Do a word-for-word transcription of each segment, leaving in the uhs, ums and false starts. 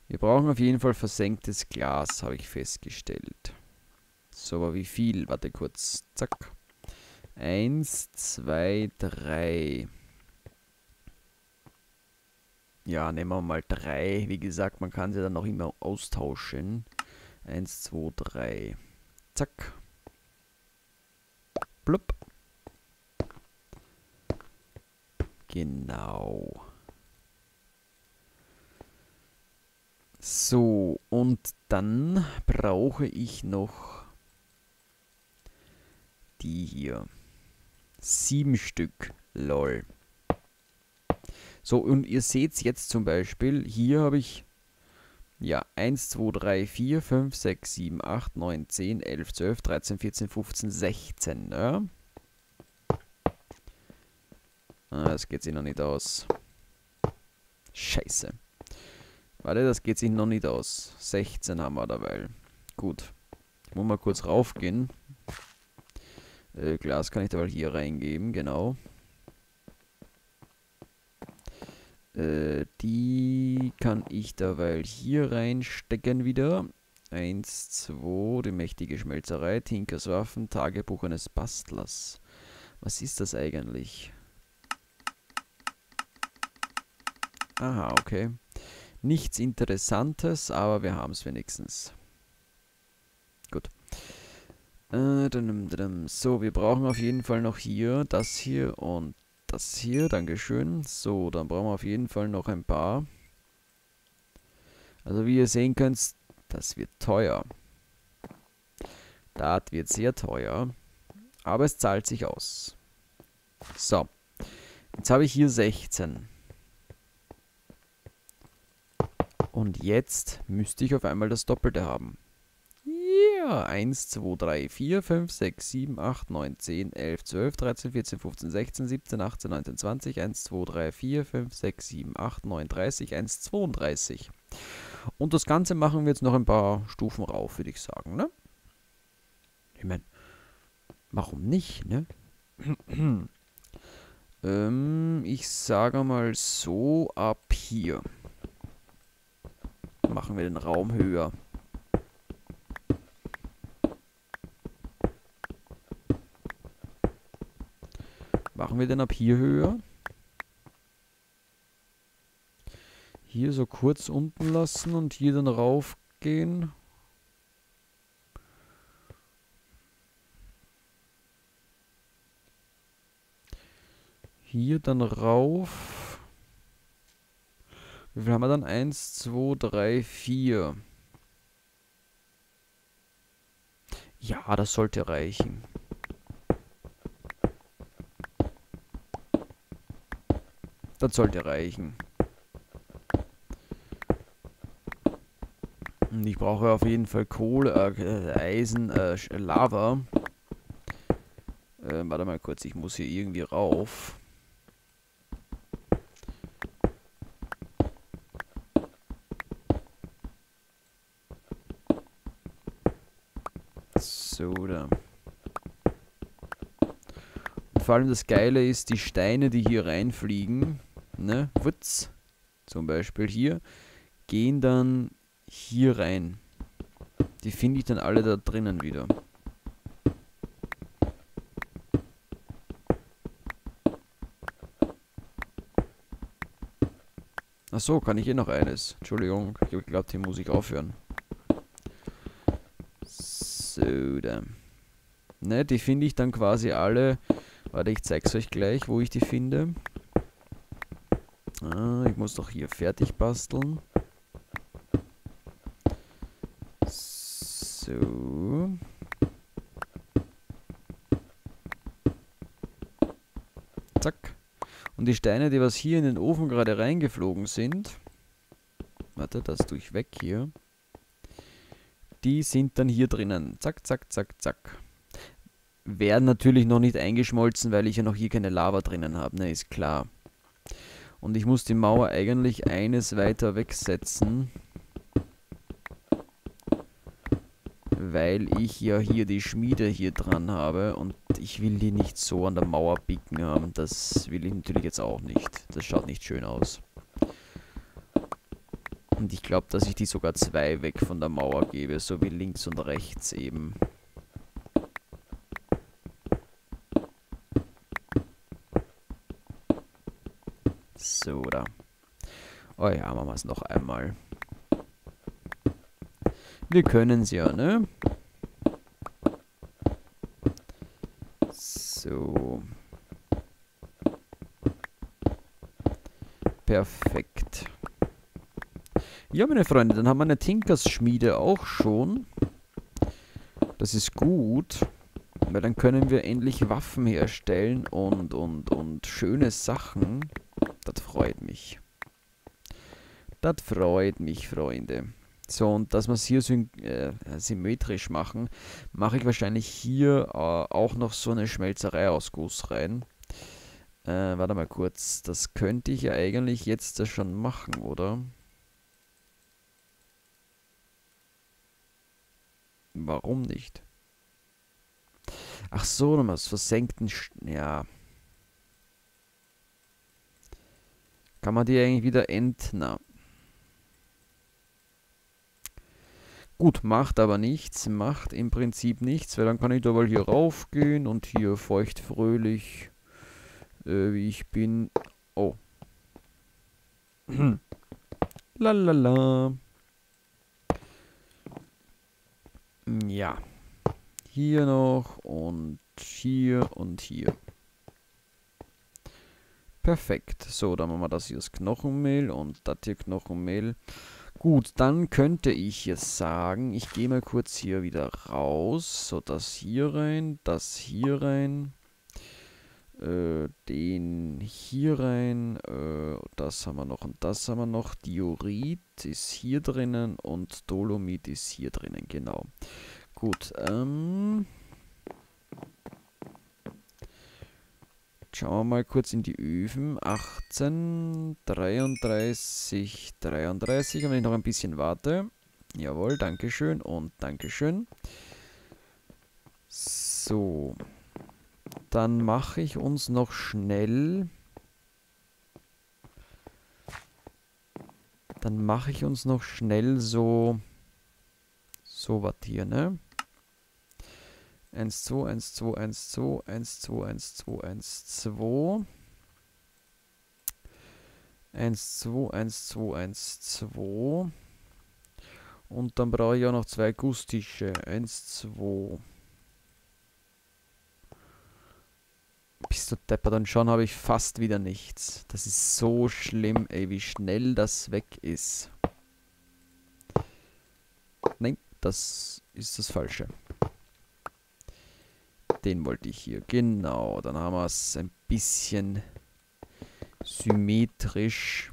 Wir brauchen auf jeden Fall versenktes Glas, habe ich festgestellt. So, aber wie viel? Warte kurz. Zack. Eins, zwei, drei. Ja, nehmen wir mal drei. Wie gesagt, man kann sie dann auch immer austauschen. Eins, zwei, drei. Zack. Blub. Genau. So, und dann brauche ich noch die hier. Sieben Stück. Lol. So, und ihr seht jetzt zum Beispiel, hier habe ich ja eins, zwei, drei, vier, fünf, sechs, sieben, acht, neun, zehn, elf, zwölf, dreizehn, vierzehn, fünfzehn, sechzehn. Ne? Ah, das geht sich noch nicht aus. Scheiße. Warte, das geht sich noch nicht aus. sechzehn haben wir dabei. Gut. Ich muss mal kurz raufgehen. Äh, Glas kann ich dabei hier reingeben, genau. Äh, die kann ich dabei hier reinstecken wieder. eins, zwei, die mächtige Schmelzerei, Tinkers Waffen, Tagebuch eines Bastlers. Was ist das eigentlich? Aha, okay. Nichts Interessantes, aber wir haben es wenigstens. Gut. Äh, so, wir brauchen auf jeden Fall noch hier das hier und das hier. Dankeschön. So, dann brauchen wir auf jeden Fall noch ein paar. Also wie ihr sehen könnt, das wird teuer. Das wird sehr teuer. Aber es zahlt sich aus. So. Jetzt habe ich hier sechzehn. Und jetzt müsste ich auf einmal das Doppelte haben. Ja, eins, zwei, drei, vier, fünf, sechs, sieben, acht, neun, zehn, elf, zwölf, dreizehn, vierzehn, fünfzehn, sechzehn, siebzehn, achtzehn, neunzehn, zwanzig, eins, zwei, drei, vier, fünf, sechs, sieben, acht, neun, dreißig, eins, zweiunddreißig. Und das Ganze machen wir jetzt noch ein paar Stufen rauf, würde ich sagen, ne? Ich meine, warum nicht, ne? ähm, ich sage mal so, ab hier machen wir den Raum höher. Machen wir den ab hier höher. Hier so kurz unten lassen und hier dann raufgehen. Hier dann rauf. Wie viel haben wir dann? eins, zwei, drei, vier. Ja, das sollte reichen. Das sollte reichen. Und ich brauche auf jeden Fall Kohle, äh, Eisen, äh, Lava. Äh, warte mal kurz, ich muss hier irgendwie rauf. So, da. Und vor allem das Geile ist, die Steine, die hier reinfliegen, ne, Wutz, zum Beispiel hier, gehen dann hier rein. Die finde ich dann alle da drinnen wieder. Achso, kann ich hier noch eines? Entschuldigung, ich glaube, hier muss ich aufhören. So, da. Ne, die finde ich dann quasi alle. Warte, ich zeig's euch gleich, wo ich die finde. Ah, ich muss doch hier fertig basteln. So. Zack. Und die Steine, die was hier in den Ofen gerade reingeflogen sind. Warte, das tue ich weg hier. Die sind dann hier drinnen. Zack, zack, zack, zack. Werden natürlich noch nicht eingeschmolzen, weil ich ja noch hier keine Lava drinnen habe, ne, ist klar. Und ich muss die Mauer eigentlich eines weiter wegsetzen. Weil ich ja hier die Schmiede hier dran habe und ich will die nicht so an der Mauer biegen haben. Das will ich natürlich jetzt auch nicht. Das schaut nicht schön aus. Und ich glaube, dass ich die sogar zwei weg von der Mauer gebe, so wie links und rechts eben. So, da. Oh ja, machen wir es noch einmal. Wir können es ja, ne? So. Perfekt. Ja, meine Freunde, dann haben wir eine Tinkers-Schmiede auch schon. Das ist gut, weil dann können wir endlich Waffen herstellen und, und, und schöne Sachen. Das freut mich. Das freut mich, Freunde. So, und dass wir es hier sym äh, symmetrisch machen, mache ich wahrscheinlich hier äh, auch noch so eine Schmelzerei aus Guss rein. Äh, warte mal kurz. Das könnte ich ja eigentlich jetzt schon machen, oder? Warum nicht? Ach so, nochmal aus versenkten... Sch ja. Kann man die eigentlich wieder ent... Na. Gut, macht aber nichts. Macht im Prinzip nichts, weil dann kann ich da mal hier raufgehen und hier feuchtfröhlich, äh, wie ich bin... Oh. Lalala. Ja. Hier noch und hier und hier. Perfekt. So, dann machen wir das hier das Knochenmehl und das hier Knochenmehl. Gut, dann könnte ich jetzt sagen, ich gehe mal kurz hier wieder raus. So, das hier rein, das hier rein. Äh, den hier rein. Äh, das haben wir noch und das haben wir noch. Diorit ist hier drinnen und Dolomit ist hier drinnen, genau. Gut, ähm... schauen wir mal kurz in die Öfen. achtzehn, dreiunddreißig, dreiunddreißig. Und wenn ich noch ein bisschen warte. Jawohl, dankeschön und dankeschön. So. Dann mache ich uns noch schnell... Dann mache ich uns noch schnell so... So was hier, ne? eins, zwei, eins, zwei, eins, zwei, eins, zwei, eins, zwei, eins, zwei. eins, zwei, eins, zwei, eins, zwei. Und dann brauche ich auch noch zwei Gusstische. eins, zwei. Bist du deppert, und schon habe ich fast wieder nichts. Das ist so schlimm, ey, wie schnell das weg ist. Nein, das ist das Falsche. Den wollte ich hier. Genau, dann haben wir es ein bisschen symmetrisch.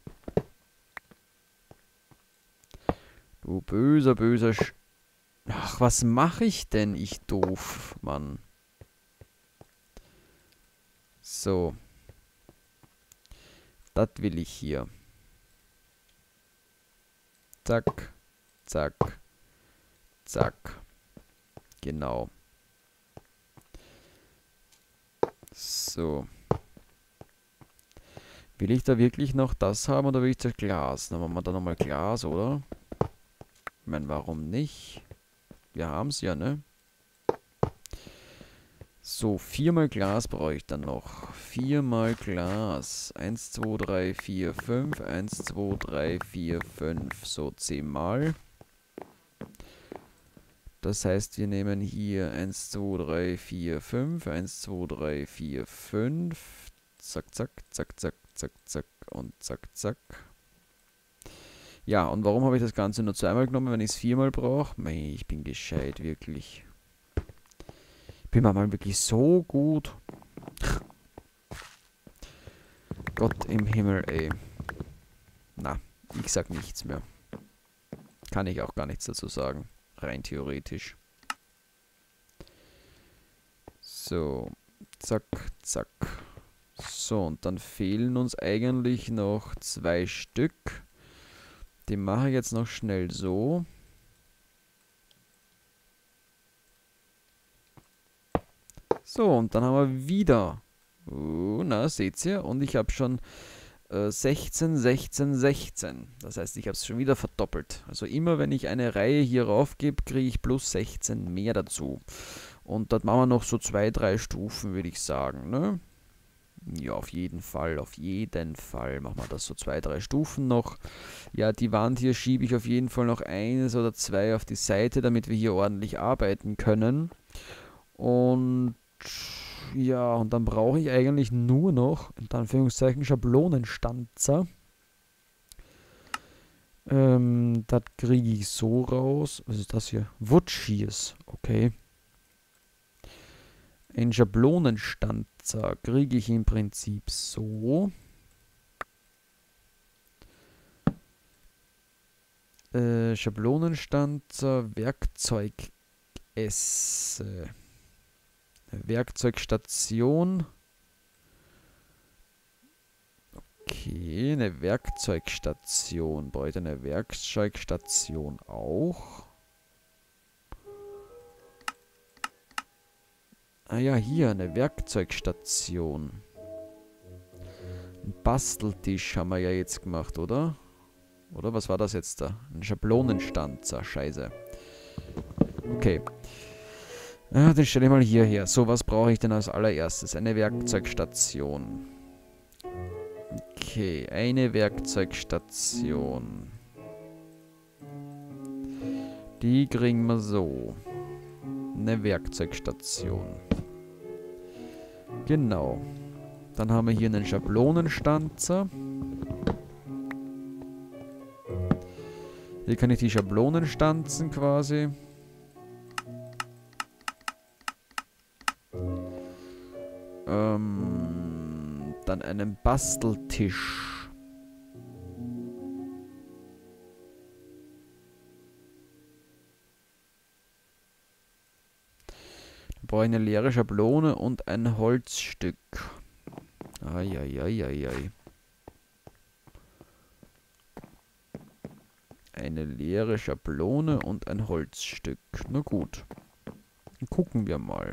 Du böser, böser Sch... Ach, was mache ich denn, ich doof, Mann. So. Das will ich hier. Zack, zack, zack. Genau. So. Will ich da wirklich noch das haben oder will ich das Glas? Dann machen wir da nochmal Glas, oder? Ich meine, warum nicht? Wir haben es ja, ne? So, viermal Glas brauche ich dann noch. Viermal Glas. Eins, zwei, drei, vier, fünf. Eins, zwei, drei, vier, fünf. So, zehnmal. Das heißt, wir nehmen hier eins, zwei, drei, vier, fünf. eins, zwei, drei, vier, fünf. Zack, zack, zack, zack, zack, zack und zack, zack. Ja, und warum habe ich das Ganze nur zweimal genommen, wenn ich es viermal brauche? Mei, ich bin gescheit, wirklich. Ich bin mal wirklich so gut. Gott im Himmel, ey. Na, ich sag nichts mehr. Kann ich auch gar nichts dazu sagen. Rein theoretisch. So, zack, zack. So, und dann fehlen uns eigentlich noch zwei Stück. Die mache ich jetzt noch schnell so. So, und dann haben wir wieder... Oh, na, seht ihr? Und ich habe schon äh, sechzehn, sechzehn, sechzehn. Das heißt, ich habe es schon wieder verdoppelt. Also immer wenn ich eine Reihe hier rauf gebe, kriege ich plus sechzehn mehr dazu. Und dort machen wir noch so zwei, drei Stufen, würde ich sagen, ne? Ja, auf jeden Fall, auf jeden Fall machen wir das so zwei, drei Stufen noch. Ja, die Wand hier schiebe ich auf jeden Fall noch eines oder zwei auf die Seite, damit wir hier ordentlich arbeiten können. Und ja, und dann brauche ich eigentlich nur noch, in Anführungszeichen, Schablonenstanzer. Ähm, das kriege ich so raus. Was ist das hier? Wood-Shears, okay. Ein Schablonenstanzer kriege ich im Prinzip so. Äh, Schablonenstanzer, Werkzeugesse. Werkzeugstation. Okay, eine Werkzeugstation. Brauche ich eine Werkzeugstation auch? Ah ja, hier, eine Werkzeugstation. Ein Basteltisch haben wir ja jetzt gemacht, oder? Oder was war das jetzt da? Ein Schablonenstanzer, scheiße. Okay. Ah, den stelle ich mal hier her. So, was brauche ich denn als allererstes? Eine Werkzeugstation. Okay, eine Werkzeugstation. Die kriegen wir so. Eine Werkzeugstation. Genau. Dann haben wir hier einen Schablonenstanzer. Hier kann ich die Schablonen stanzen quasi. Ähm, dann einen Basteltisch. Da brauche ich eine leere Schablone und ein Holzstück. Eieieiei. Eine leere Schablone und ein Holzstück. Na gut. Dann gucken wir mal.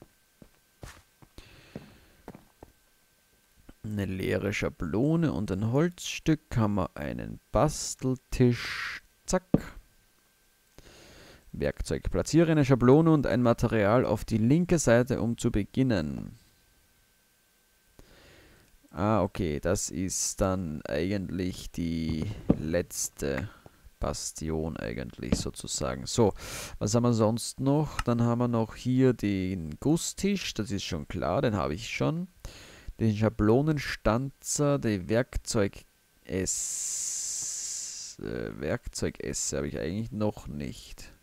Eine leere Schablone und ein Holzstück. Haben wir einen Basteltisch. Zack. Werkzeug. Platziere eine Schablone und ein Material auf die linke Seite, um zu beginnen. Ah, okay. Das ist dann eigentlich die letzte Bastion eigentlich sozusagen. So, was haben wir sonst noch? Dann haben wir noch hier den Gusstisch, das ist schon klar, den habe ich schon. Den Schablonenstanzer, die Werkzeugess, äh, Werkzeugesse habe ich eigentlich noch nicht.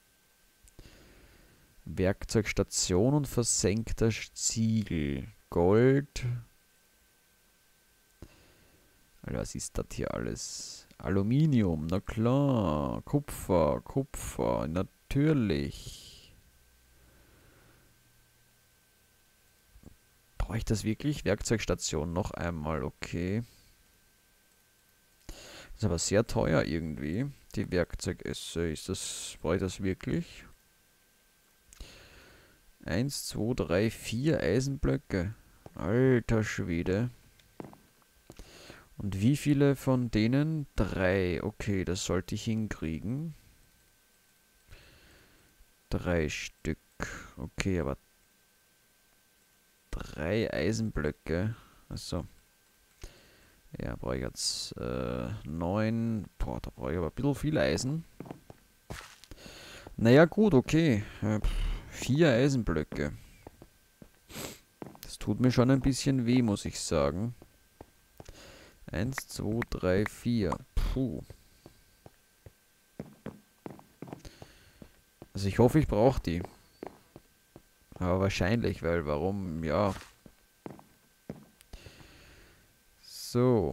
Werkzeugstation und versenkter Ziegel. Gold. Was ist das hier alles? Aluminium, na klar. Kupfer, Kupfer, natürlich. Brauche ich das wirklich? Werkzeugstation noch einmal, okay. Das ist aber sehr teuer irgendwie. Die Werkzeugesse, ist das, brauche ich das wirklich? Eins, zwei, drei, vier Eisenblöcke. Alter Schwede. Und wie viele von denen? Drei. Okay, das sollte ich hinkriegen. Drei Stück. Okay, aber drei Eisenblöcke. Achso. Ja, brauche ich jetzt äh, neun. Boah, da brauche ich aber ein bisschen viel Eisen. Naja, gut, okay. Äh, vier Eisenblöcke. Das tut mir schon ein bisschen weh, muss ich sagen. Eins, zwei, drei, vier. Puh. Also ich hoffe, ich brauche die. Aber wahrscheinlich, weil warum? Ja. So.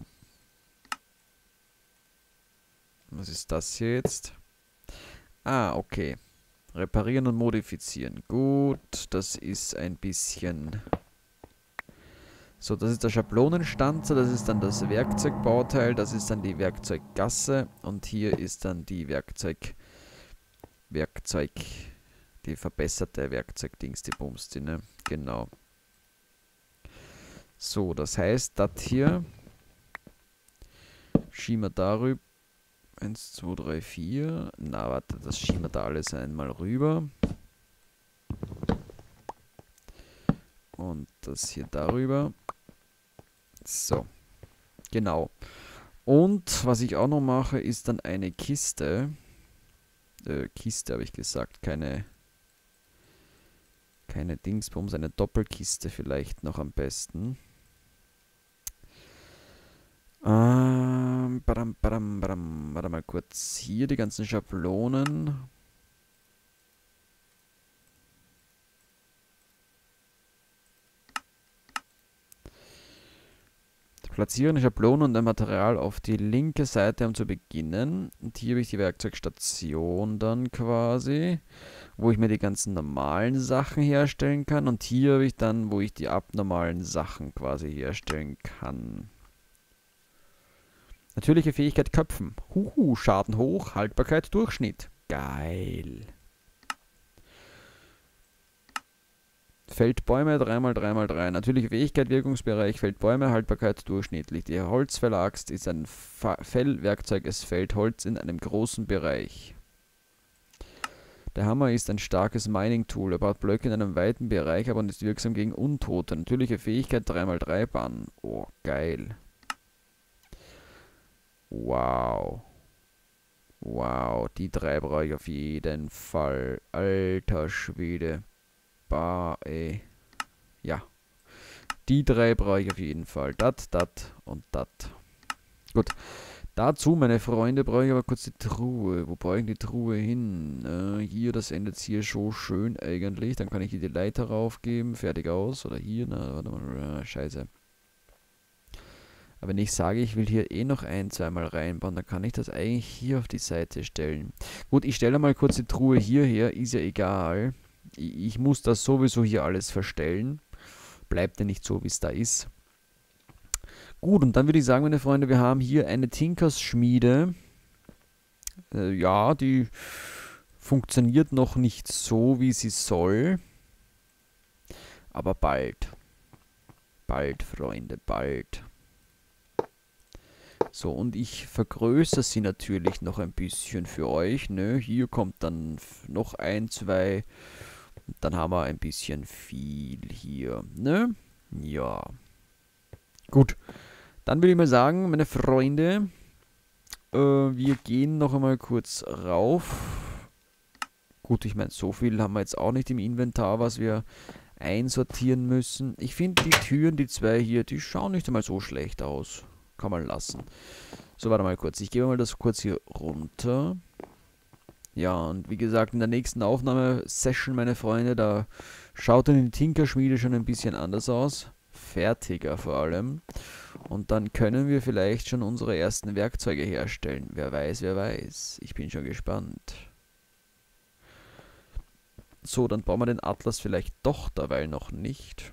Was ist das hier jetzt? Ah, okay. Reparieren und modifizieren. Gut, das ist ein bisschen... So, das ist der Schablonenstanzer, das ist dann das Werkzeugbauteil, das ist dann die Werkzeuggasse und hier ist dann die Werkzeug... Werkzeug... Die verbesserte Werkzeugdings, die Bumsti, ne? Genau. So, das heißt, das hier Schieben wir darüber. eins, zwei, drei, vier. Na, warte, das schieben wir da alles einmal rüber. Und das hier darüber. So. Genau. Und was ich auch noch mache, ist dann eine Kiste. Äh, Kiste habe ich gesagt, keine, keine Dingsbums, eine Doppelkiste vielleicht noch am besten. Ähm, badam, badam, badam. Warte mal kurz. Hier die ganzen Schablonen. Platziere eine Schablone und ein Material auf die linke Seite, um zu beginnen. Und hier habe ich die Werkzeugstation dann quasi, wo ich mir die ganzen normalen Sachen herstellen kann. Und hier habe ich dann, wo ich die abnormalen Sachen quasi herstellen kann. Natürliche Fähigkeit Köpfen. Huhu, Schaden hoch, Haltbarkeit Durchschnitt. Geil. Feldbäume drei mal drei mal drei. Natürliche Fähigkeit, Wirkungsbereich, Feldbäume, Haltbarkeit durchschnittlich. Die Holzfäller-Axt ist ein Fa Fellwerkzeug, es fällt Holz in einem großen Bereich. Der Hammer ist ein starkes Mining-Tool. Er baut Blöcke in einem weiten Bereich, aber ist wirksam gegen Untote. Natürliche Fähigkeit drei mal drei Bann. Oh, geil. Wow. Wow, die drei brauche ich auf jeden Fall. Alter Schwede. Bah, ey. Ja. Die drei brauche ich auf jeden Fall. Dat, dat und dat. Gut. Dazu, meine Freunde, brauche ich aber kurz die Truhe. Wo brauche ich die Truhe hin? Äh, hier, das endet hier schon schön eigentlich. Dann kann ich hier die Leiter raufgeben. Fertig aus. Oder hier. Na, warte mal. Äh, scheiße. Aber wenn ich sage, ich will hier eh noch ein, zweimal reinbauen, dann kann ich das eigentlich hier auf die Seite stellen. Gut, ich stelle mal kurz die Truhe hierher. Ist ja egal. Ich muss das sowieso hier alles verstellen. Bleibt ja nicht so, wie es da ist. Gut, und dann würde ich sagen, meine Freunde, wir haben hier eine Tinkers-Schmiede. Äh, ja, die funktioniert noch nicht so, wie sie soll. Aber bald. Bald, Freunde, bald. So, und ich vergrößere sie natürlich noch ein bisschen für euch. Ne? Hier kommt dann noch ein, zwei... Dann haben wir ein bisschen viel hier, ne? Ja. Gut. Dann würde ich mal sagen, meine Freunde, äh, wir gehen noch einmal kurz rauf. Gut, ich meine, so viel haben wir jetzt auch nicht im Inventar, was wir einsortieren müssen. Ich finde die Türen, die zwei hier, die schauen nicht einmal so schlecht aus. Kann man lassen. So, warte mal kurz. Ich gebe mal das kurz hier runter. Ja, und wie gesagt, in der nächsten Aufnahmesession, meine Freunde, da schaut dann die Tinkerschmiede schon ein bisschen anders aus. Fertiger vor allem. Und dann können wir vielleicht schon unsere ersten Werkzeuge herstellen. Wer weiß, wer weiß. Ich bin schon gespannt. So, dann bauen wir den Atlas vielleicht doch dabei noch nicht.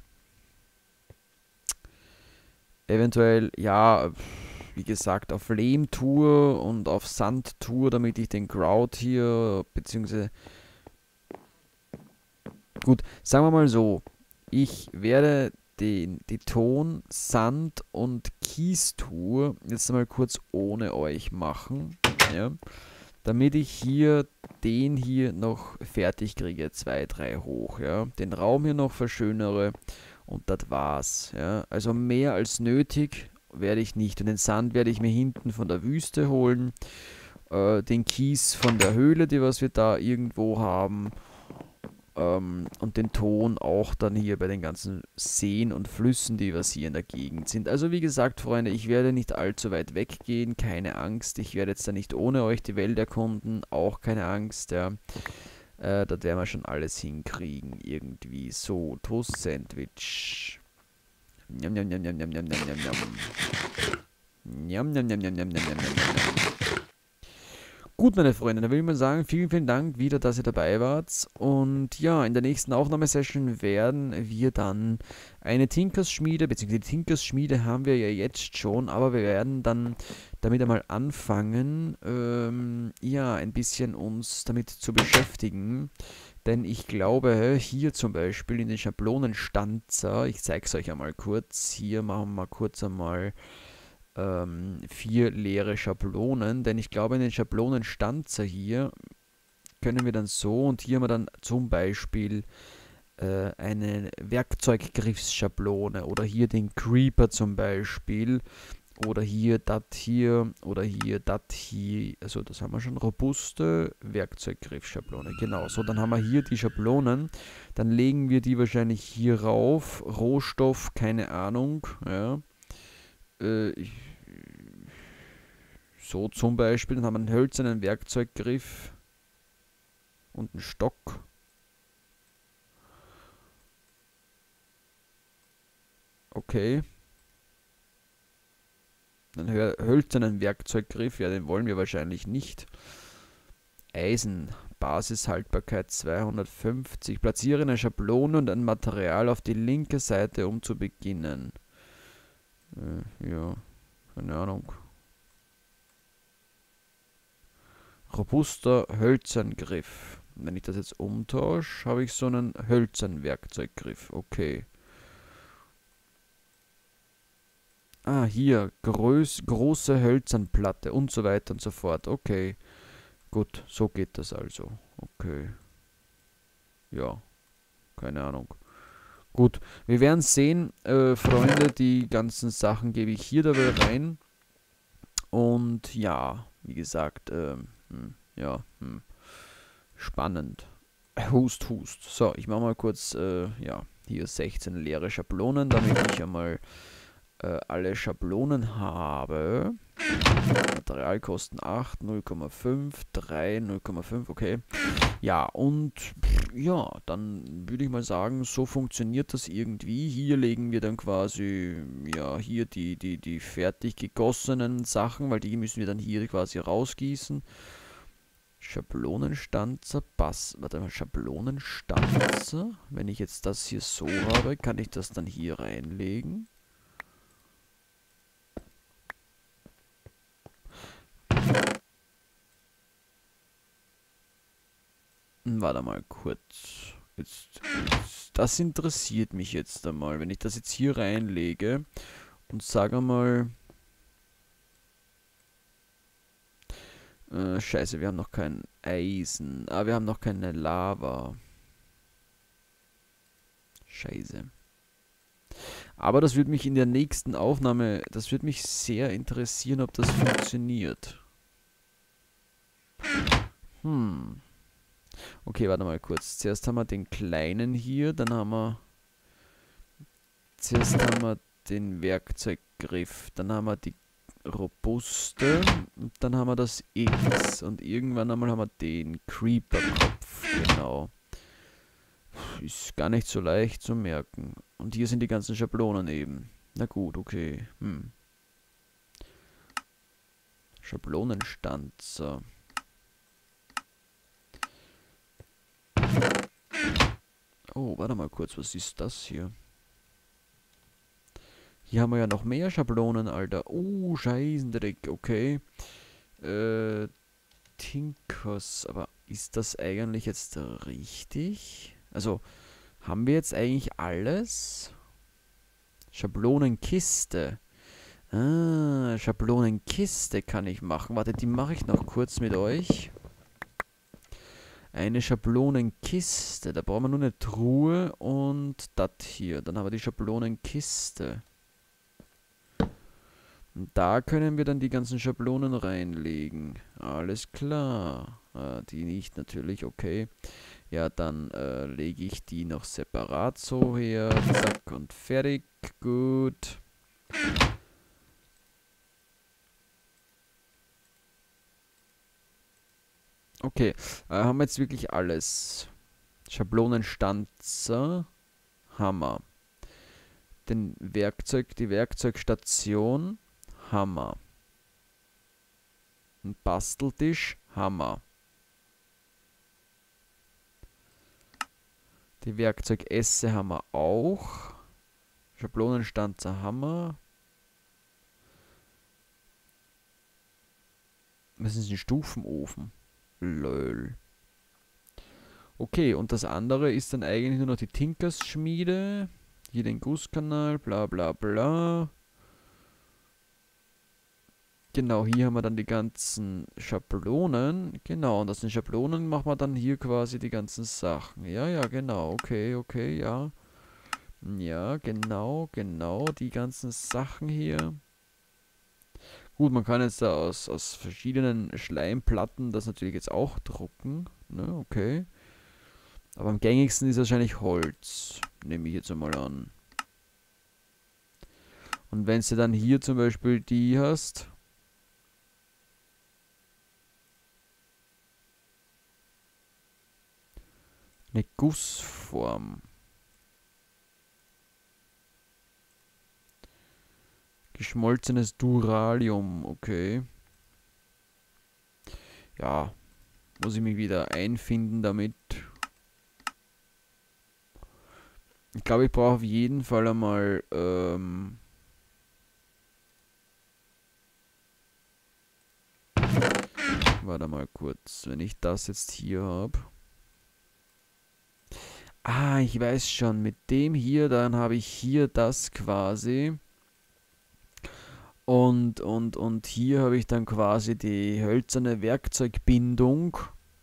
Eventuell, ja... Wie gesagt, auf Lehmtour und auf Sandtour, damit ich den Grout hier, beziehungsweise... Gut, sagen wir mal so, ich werde den, die Ton-, Sand- und Kies-Tour jetzt mal kurz ohne euch machen, ja, damit ich hier den hier noch fertig kriege, zwei, drei hoch, ja, den Raum hier noch verschönere und das war's, ja, also mehr als nötig werde ich nicht. Und den Sand werde ich mir hinten von der Wüste holen. Äh, den Kies von der Höhle, die was wir da irgendwo haben. Ähm, und den Ton auch dann hier bei den ganzen Seen und Flüssen, die was hier in der Gegend sind. Also wie gesagt, Freunde, ich werde nicht allzu weit weggehen. Keine Angst. Ich werde jetzt da nicht ohne euch die Welt erkunden. Auch keine Angst, ja. Äh, das werden wir schon alles hinkriegen. Irgendwie so. Toast-Sandwich. Njam, njam, njam, njam, njam, njam, njam, njam. Njam, njam, njam, njam, njam, njam, njam. Gut, meine Freunde, dann will ich mal sagen, vielen, vielen Dank wieder, dass ihr dabei wart. Und ja, in der nächsten Aufnahmesession werden wir dann eine Tinkers-Schmiede, beziehungsweise die Tinkers-Schmiede haben wir ja jetzt schon, aber wir werden dann damit einmal anfangen, ähm, ja, ein bisschen uns damit zu beschäftigen. Denn ich glaube, hier zum Beispiel in den Schablonenstanzer, ich zeige es euch einmal kurz, hier machen wir mal kurz einmal ähm, vier leere Schablonen, denn ich glaube, in den Schablonenstanzer hier können wir dann so, und hier haben wir dann zum Beispiel äh, eine Werkzeuggriffsschablone oder hier den Creeper zum Beispiel oder hier das hier oder hier das hier, also das haben wir schon, robuste Werkzeuggriffschablone, genau, so, dann haben wir hier die Schablonen, dann legen wir die wahrscheinlich hier rauf, Rohstoff, keine Ahnung, ja, äh, ich, so zum Beispiel, dann haben wir einen hölzernen Werkzeuggriff und einen Stock. Okay. Einen hölzernen Werkzeuggriff, ja, den wollen wir wahrscheinlich nicht. Eisen, Basishaltbarkeit zweihundertfünfzig. Platziere eine Schablone und ein Material auf die linke Seite, um zu beginnen. Äh, ja, keine Ahnung. Robuster Hölzerngriff. Wenn ich das jetzt umtausche, habe ich so einen hölzernen Werkzeuggriff. Okay. Ah, hier, groß, große Hölzernplatte und so weiter und so fort. Okay, gut, so geht das also. Okay, ja, keine Ahnung. Gut, wir werden sehen, äh, Freunde, die ganzen Sachen gebe ich hier dabei rein. Und ja, wie gesagt, ähm, hm, ja, hm, spannend. Hust, hust. So, ich mache mal kurz, äh, ja, hier sechzehn leere Schablonen, damit ich einmal äh, alle Schablonen habe. Materialkosten acht, null Komma fünf, drei, null Komma fünf, okay. Ja, und ja, dann würde ich mal sagen, so funktioniert das irgendwie. Hier legen wir dann quasi, ja, hier die, die, die fertig gegossenen Sachen, weil die müssen wir dann hier quasi rausgießen. Schablonenstanzer, Bass, warte mal, Schablonenstanzer. Wenn ich jetzt das hier so habe, kann ich das dann hier reinlegen. Warte mal kurz. Jetzt, jetzt, das interessiert mich jetzt einmal. Wenn ich das jetzt hier reinlege und sage mal... Äh, scheiße, wir haben noch kein Eisen. Ah, wir haben noch keine Lava. Scheiße. Aber das würde mich in der nächsten Aufnahme... Das würde mich sehr interessieren, ob das funktioniert. Hm... Okay, warte mal kurz. Zuerst haben wir den kleinen hier, dann haben wir... Zuerst haben wir den Werkzeuggriff, dann haben wir die robuste und dann haben wir das X und irgendwann einmal haben wir den Creeper-Kopf, genau. Ist gar nicht so leicht zu merken. Und hier sind die ganzen Schablonen eben. Na gut, okay. Hm. Schablonenstanzer. Oh, warte mal kurz, was ist das hier? Hier haben wir ja noch mehr Schablonen, Alter. Oh, Scheißendreck, okay. Äh, Tinkers, aber ist das eigentlich jetzt richtig? Also, haben wir jetzt eigentlich alles? Schablonenkiste. Ah, Schablonenkiste kann ich machen. Warte, die mache ich noch kurz mit euch. Eine Schablonenkiste. Da brauchen wir nur eine Truhe und das hier. Dann haben wir die Schablonenkiste. Und da können wir dann die ganzen Schablonen reinlegen. Alles klar. Ah, die nicht natürlich, okay. Ja, dann äh, lege ich die noch separat so her. Zack und fertig. Gut. Okay, äh, haben wir jetzt wirklich alles. Schablonenstanzer, Hammer. Den Werkzeug, die Werkzeugstation, Hammer. Ein Basteltisch, Hammer. Die Werkzeugesse haben wir auch. Schablonenstanzer, Hammer. Was ist ein Stufenofen? Lol. Okay, und das andere ist dann eigentlich nur noch die Tinkers-Schmiede. Hier den Gusskanal, bla bla bla. Genau, hier haben wir dann die ganzen Schablonen. Genau, und aus den Schablonen machen wir dann hier quasi die ganzen Sachen. Ja, ja, genau. Okay, okay, ja. Ja, genau, genau. Die ganzen Sachen hier. Gut, man kann jetzt da aus, aus verschiedenen Schleimplatten das natürlich jetzt auch drucken. Ne, okay. Aber am gängigsten ist wahrscheinlich Holz. Nehme ich jetzt einmal an. Und wenn du dann hier zum Beispiel die hast. Eine Gussform. Geschmolzenes Duralium, okay. Ja, muss ich mich wieder einfinden damit. Ich glaube, ich brauche auf jeden Fall einmal, ähm... Warte mal kurz, wenn ich das jetzt hier habe. Ah, ich weiß schon, mit dem hier, dann habe ich hier das quasi. Und, und, und hier habe ich dann quasi die hölzerne Werkzeugbindung.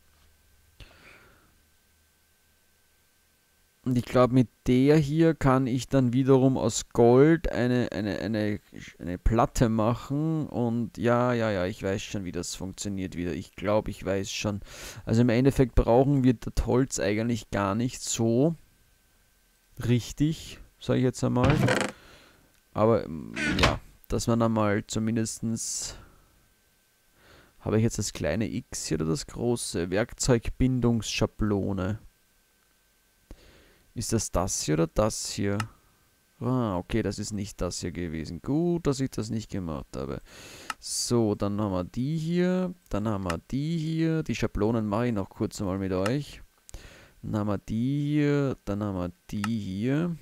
Und ich glaube, mit der hier kann ich dann wiederum aus Gold eine, eine, eine, eine Platte machen. Und ja, ja, ja, ich weiß schon, wie das funktioniert wieder. Ich glaube, ich weiß schon. Also im Endeffekt brauchen wir das Holz eigentlich gar nicht so richtig, sage ich jetzt einmal. Aber ja, dass man einmal zumindestens... Habe ich jetzt das kleine X hier oder das große? Werkzeugbindungsschablone. Ist das das hier oder das hier? Ah, okay, das ist nicht das hier gewesen. Gut, dass ich das nicht gemacht habe. So, dann haben wir die hier. Dann haben wir die hier. Die Schablonen mache ich noch kurz mal mit euch. Dann haben wir die hier. Dann haben wir die hier.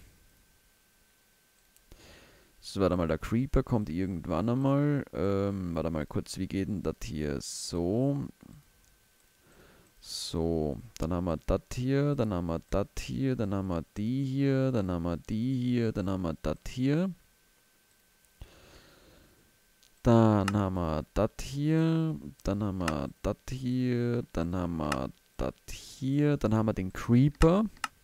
So, warte mal, der Creeper kommt irgendwann einmal. Ähm, warte mal kurz, wie geht denn das hier? So. So, dann haben wir das hier, dann haben wir das hier, dann haben wir die hier, dann haben wir die hier, dann haben wir das hier. Dann haben wir das hier, dann haben wir das hier, dann haben wir das hier, dann haben wir den Creeper.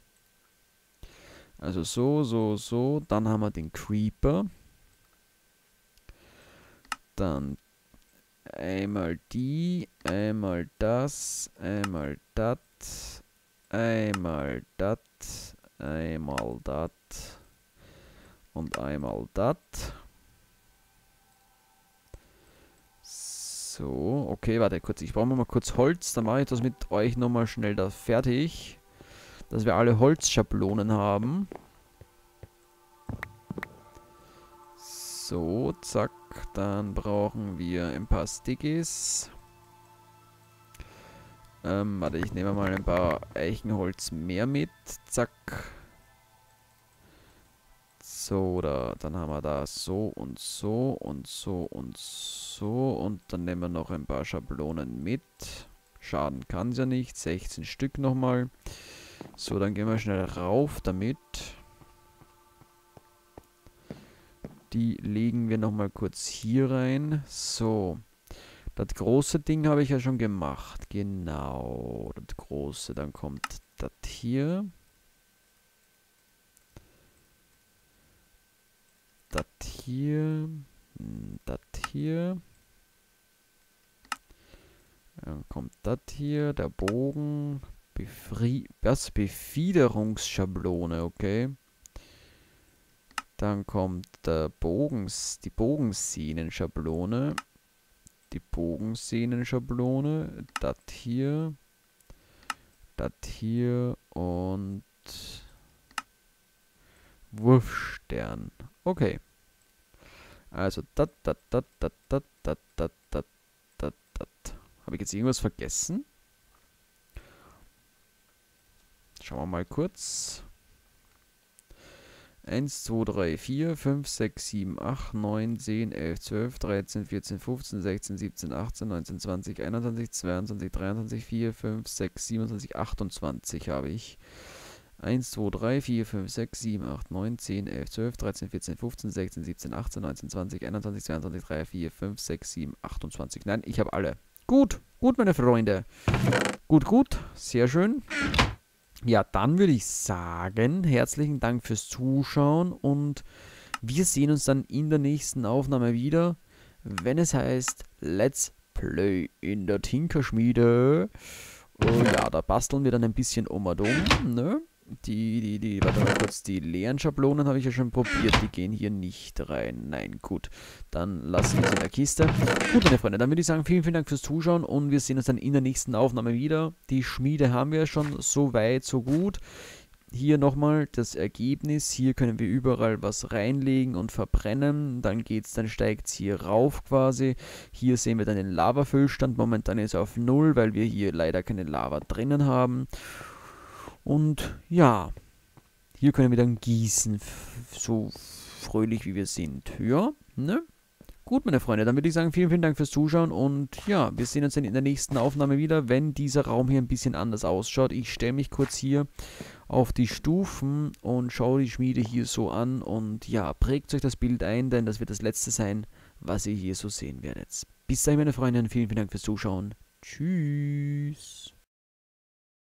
Also so, so, so, dann haben wir den Creeper. Dann einmal die, einmal das, einmal das, einmal das, einmal das und einmal das. So, okay, warte kurz. Ich brauche mal kurz Holz. Dann mache ich das mit euch nochmal schnell da fertig. Dass wir alle Holzschablonen haben. So, zack. Dann brauchen wir ein paar Stickies. Ähm, warte, ich nehme mal ein paar Eichenholz mehr mit. Zack. So, da, dann haben wir da so und so und so und so. Und dann nehmen wir noch ein paar Schablonen mit. Schaden kann es ja nicht. sechzehn Stück nochmal. So, dann gehen wir schnell rauf damit. Die legen wir nochmal kurz hier rein. So. Das große Ding habe ich ja schon gemacht. Genau. Das große. Dann kommt das hier. Das hier. Das hier. Dann kommt das hier. Der Bogen. Befri das Befiederungsschablone. Okay. Dann kommt der Bogens, die Bogensehnenschablone. Die Bogensehnenschablone. Das hier. Das hier. Und Wurfstern. Okay. Also, dat, dat, dat, dat, dat, dat, dat, dat, dat, dat. Habe ich jetzt irgendwas vergessen? Schauen wir mal kurz. eins, zwei, drei, vier, fünf, sechs, sieben, acht, neun, zehn, elf, zwölf, dreizehn, vierzehn, fünfzehn, sechzehn, siebzehn, achtzehn, neunzehn, zwanzig, einundzwanzig, zweiundzwanzig, dreiundzwanzig, vier, fünf, sechs, siebenundzwanzig, achtundzwanzig habe ich. eins, zwei, drei, vier, fünf, sechs, sieben, acht, neun, zehn, elf, zwölf, dreizehn, vierzehn, fünfzehn, sechzehn, siebzehn, achtzehn, neunzehn, zwanzig, einundzwanzig, zweiundzwanzig, drei, vier, fünf, sechs, sieben, achtundzwanzig. Nein, ich habe alle. Gut, gut, meine Freunde. Gut, gut, sehr schön. Ja, dann würde ich sagen, herzlichen Dank fürs Zuschauen und wir sehen uns dann in der nächsten Aufnahme wieder, wenn es heißt Let's Play in der Tinkerschmiede. Oh ja, da basteln wir dann ein bisschen um und um, ne? Die, die, die, warte mal kurz, die leeren Schablonen habe ich ja schon probiert, die gehen hier nicht rein. Nein, gut, dann lassen wir sie in der Kiste. Gut, meine Freunde, dann würde ich sagen, vielen, vielen Dank fürs Zuschauen und wir sehen uns dann in der nächsten Aufnahme wieder. Die Schmiede haben wir schon so weit, so gut. Hier nochmal das Ergebnis, hier können wir überall was reinlegen und verbrennen, dann geht's, dann steigt es hier rauf quasi. Hier sehen wir dann den Lavafüllstand, momentan ist er auf null, weil wir hier leider keine Lava drinnen haben. Und ja, hier können wir dann gießen, so fröhlich wie wir sind. Ja, ne? Gut, meine Freunde, dann würde ich sagen, vielen, vielen Dank fürs Zuschauen und ja, wir sehen uns dann in der nächsten Aufnahme wieder, wenn dieser Raum hier ein bisschen anders ausschaut. Ich stelle mich kurz hier auf die Stufen und schaue die Schmiede hier so an und ja, prägt euch das Bild ein, denn das wird das letzte sein, was ihr hier so sehen werdet. Bis dahin, meine Freunde, vielen, vielen Dank fürs Zuschauen. Tschüss.